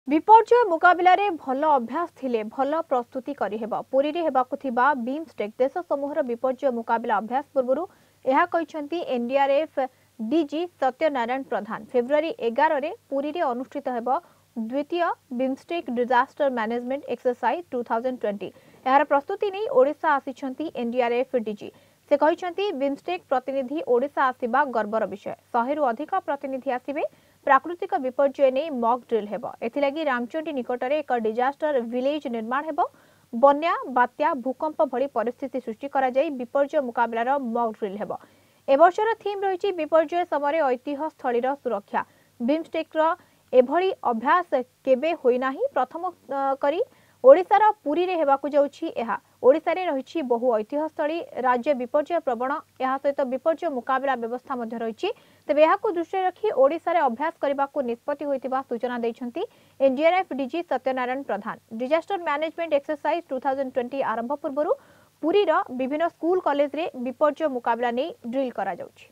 विपर्यय मुकाबला रे भल अभ्यास थिले भल प्रस्तुति करिहेब पुरी रे हेबाकु थिबा बीमस्टेक देश समूहर विपर्यय मुकाबला अभ्यास पूर्वरु एहा कहिसंती NDRF DG Satyanarayan Pradhan February 11 रे पुरी रे अनुष्ठित हेब द्वितीय बीमस्टेक डिजास्टर मैनेजमेंट एक्सरसाइज 2020 एहार प्रस्तुति नै ओडिशा आसिछंती एनडीआरएफ डीजी से कहिसंती बीमस्टेक प्रतिनिधि ओडिशा आसीबा गर्वर विषय 100 रु अधिक प्रतिनिधि आसीबे प्राकृतिक विपर्यय ने मॉक ड्रिल हेबो एथिलागी रामचंडी निकटरे एक डिजास्टर विलेज निर्माण हेबो बन्या बात्या भूकंप भली परिस्थिति सृष्टि करा जाई विपर्यय मुकाबलार मॉक ड्रिल हेबो ए वर्षर थीम रहिछि विपर्यय समय ऐतिह्य स्थलीर सुरक्षा बीमस्टेकर एभली अभ्यास केबे होई नाही प्रथम करी ओडिशार पुरी रे हेबाकु जाउछि एहा ओडिशा रे रहिछि बहु ऐतिह्यस्थली राज्य विपर्यय प्रवण एहा सहित विपर्यय मुकाबला व्यवस्था मध्ये रहिछि तबे एहाकु दृष्टि रखी ओडिशा रे अभ्यास करबाकु निष्पत्ति होइतिबा सूचना दैछंती NDRF DG Satyanarayan Pradhan disaster management exercise 2020 आरंभ पूर्वरु पुरी रो विभिन्न स्कूल कॉलेज रे विपर्यय मुकाबला नै ड्रिल करा जाउछि।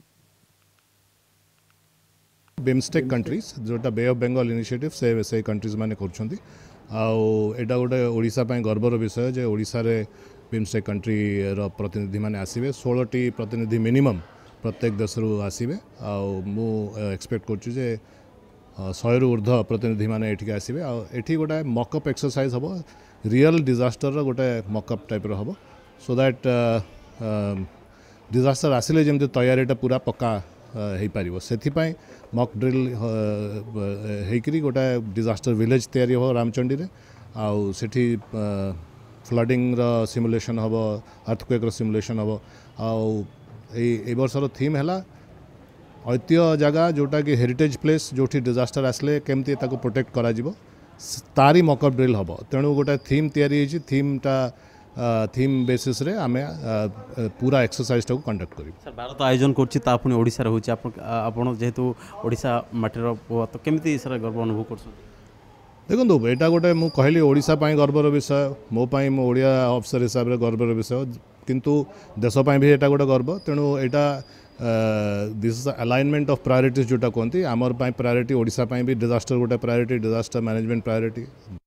बीमस्टेक कंट्रीज जोटा बे ऑफ बेंगल इनिशिएटिव से कंट्रीज माने करछंती एटा गोटे ओडिशा पय गर्वर विषय जे ओडिशा रे बीमस्टेक कंट्री रो प्रतिनिधि माने आसीबे 16 टी प्रतिनिधि मिनिमम प्रत्येक देश रु आसीबे मु एक्सपेक्ट करछु जे 100 रु ऊर्ध्व प्रतिनिधि माने एठी आसीबे एठी गोटे मॉकअप एक्सरसाइज हबो रियल डिजास्टर रो गोटे मॉकअप टाइप रो हबो सो दैट डिजास्टर आसिले जेमते तयारीटा पूरा पक्का हेई पारिबो सेथिपाई मॉक ड्रिल हेकरी गोटा डिजास्टर विलेज तैयारी हो रामचंडी रे आउ सेठी फ्लडिंग रो सिमुलेशन हबो अर्थक्वेक रो सिमुलेशन हबो आउ ए वर्षर थीम हैला ऐतिह्य जगह जोटा कि हेरिटेज प्लेस जोठी डिजास्टर आसले केमती ताको प्रोटेक्ट करा जिवो तारी मॉकअप ड्रिल हबो तेणु गोटा थीम तैयारी हेची थीम बेसिस रे आमे पूरा एक्सरसाइज टाको कंडक्ट करी सर भारत आयोजन करछि ता पुनी ओडिसा रे होछि आपण जेहेतु ओडिशा माटीर तो केमती सर गर्व अनुभव करछु देखो एटा गोटे मु कहली ओडिशा पय गर्वर विषय मो पय मो ओडिया अफसर हिसाब रे गर्वर विषय किंतु देश पय भी एटा गोटे गर्व तेणु एटा this is alignment of priorities जोटा कहती आमर पय प्रायोरिटी ओडिशा पय भी डिजास्टर गोटे प्रायोरिटी डिजास्टर मैनेजमेंट प्रायोरिटी।